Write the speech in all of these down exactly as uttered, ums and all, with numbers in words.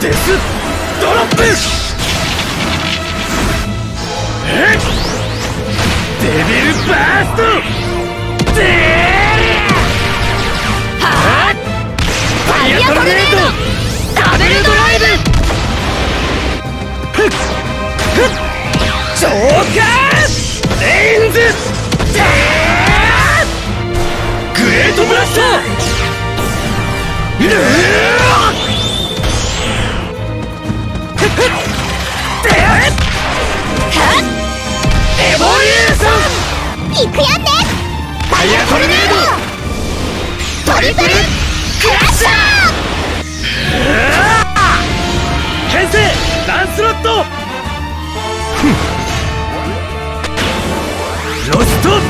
デスドロップ。えっデビルバースト。でーはっファイアトルネードダブルドライブ。ふっふっジョーカーレインズ。でーグレートブラスト。うーでーはっエボリューション。いくやんね。ファイアトルネードトリプルクラッシャー。牽制ランスロット。ロストエンジン。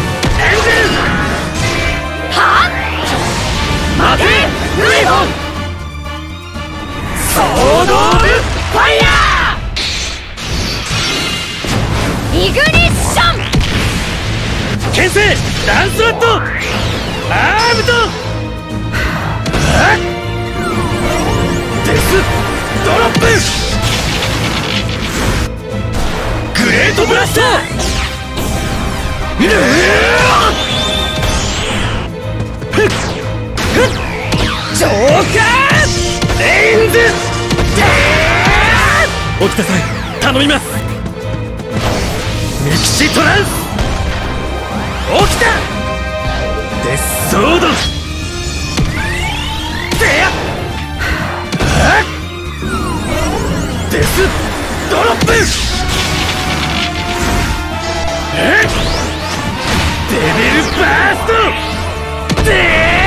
はっ待てルイボン。ソードオブファイヤー。イグニッション。牽制ランスロットアームド。デスドロップ。グレートブラスター。うーふっふっジョーカーレインズ。でー沖田さん頼みます。ミキシトランス起きた。デスソード。でやっデスドロップ。えっデビルバースト。で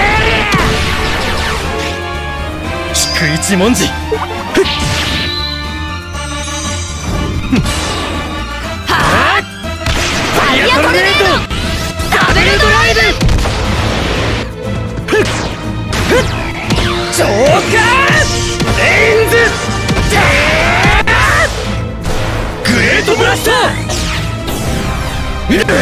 ー低一文字。ふっはっファイアトルネードダブルドライブ。ふっふっジョーカーレインズ。でーグレートブラスター。うー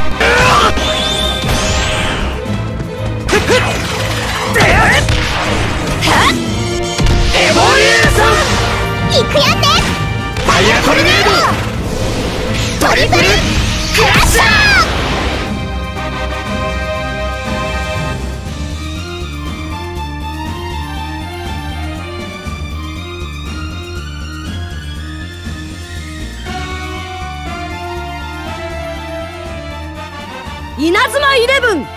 ふっふっでーはっエボリューション。いくやんね。ファイアトルネードトリプルクラッシャー。 稲妻イレブン